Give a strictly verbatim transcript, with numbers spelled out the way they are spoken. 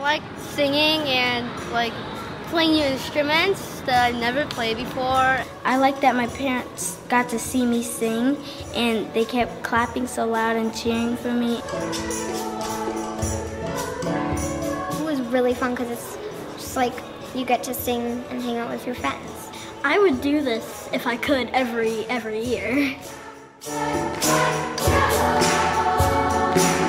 like singing and like playing new instruments that I've never played before. I like that my parents got to see me sing and they kept clapping so loud and cheering for me. It was really fun because it's just like you get to sing and hang out with your friends. I would do this if I could every every year.